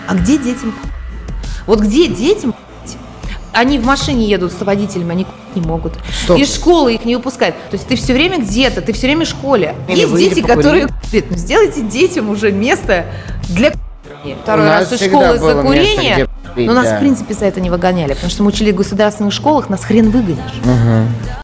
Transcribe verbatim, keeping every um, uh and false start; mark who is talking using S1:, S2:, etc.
S1: А где детям? Вот где детям? Они в машине едут с водителем, они не могут.
S2: Стоп.
S1: Из школы их не выпускают. То есть ты все время где-то, ты все время в школе.
S2: Или
S1: Есть
S2: выйди
S1: дети,
S2: покури.
S1: которые курят. Ну, сделайте детям уже место для второй
S2: У
S1: раз
S2: нас
S1: из
S2: всегда
S1: школы за
S2: было место,
S1: курение.
S2: где курить,
S1: Но нас,
S2: да.
S1: в принципе, за это не выгоняли, потому что мы учили в государственных школах, нас хрен выгонишь.
S2: Угу.